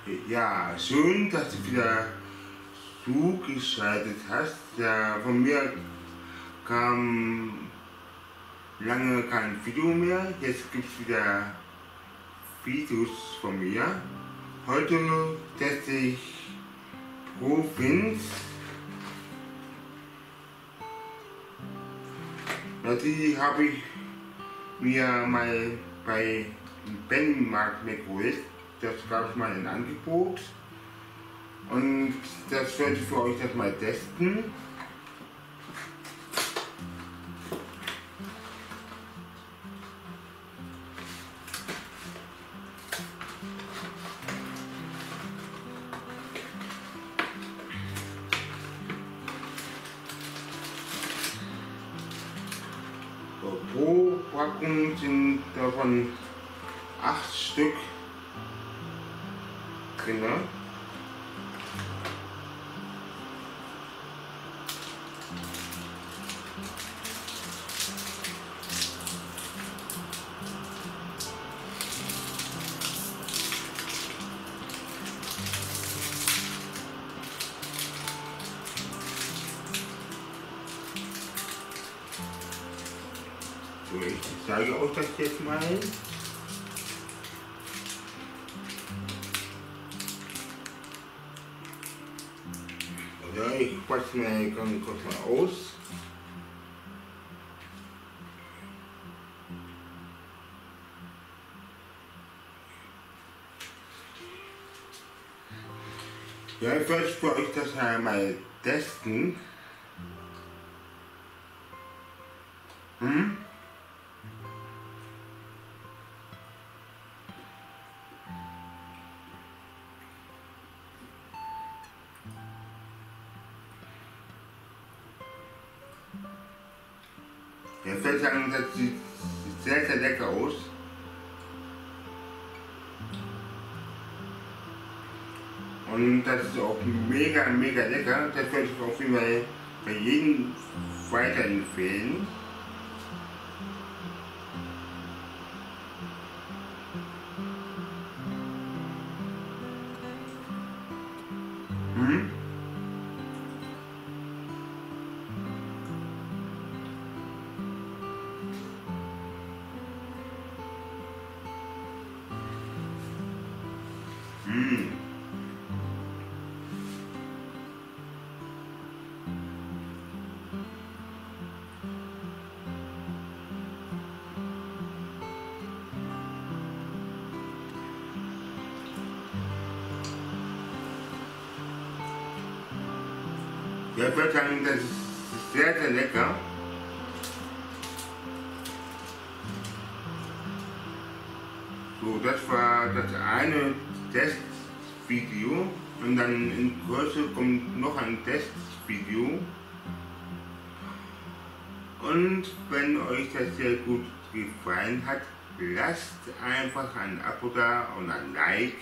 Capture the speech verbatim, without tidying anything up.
Ja, schön, dass du wieder zugeschaltet hast. Ja, von mir kam lange kein Video mehr. Jetzt gibt es wieder Videos von mir. Heute teste ich Profins. Ja, die habe ich mir mal bei Benmarkt geholt. Das gab es mal ein Angebot. Und das wollte ich für euch das mal testen. So, pro Packung sind davon acht Stück drin. So, ich zeige euch das jetzt mal. Ja, ich quatsche mir ganz kurz mal aus. Ja, ich werde für euch das einmal testen. Hm? Ja, ich würde sagen, das sieht sehr, sehr lecker aus. Und das ist auch mega, mega lecker. Das würde ich auf jeden Fall bei jedem weiterempfehlen. Hm? Hm. Ja, ich würde sagen, das ist sehr, sehr lecker. So, das war das eine Testvideo und dann in Kürze kommt noch ein Testvideo. Und wenn euch das sehr gut gefallen hat, lasst einfach ein Abo da und ein Like.